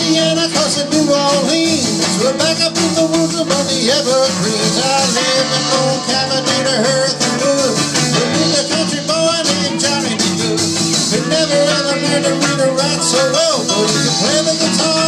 Louisiana, across the New Orleans. We're back up in the woods above the evergreens. I live in old Cabanita, Hurricane Wood. But in the country boy named Johnny B. Good. Who never ever learned to read or write so well, but he could play the guitar